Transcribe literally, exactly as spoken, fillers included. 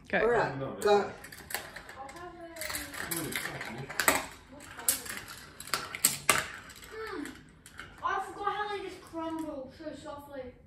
Go. Alright, go. Mm. I forgot how they just crumble so softly.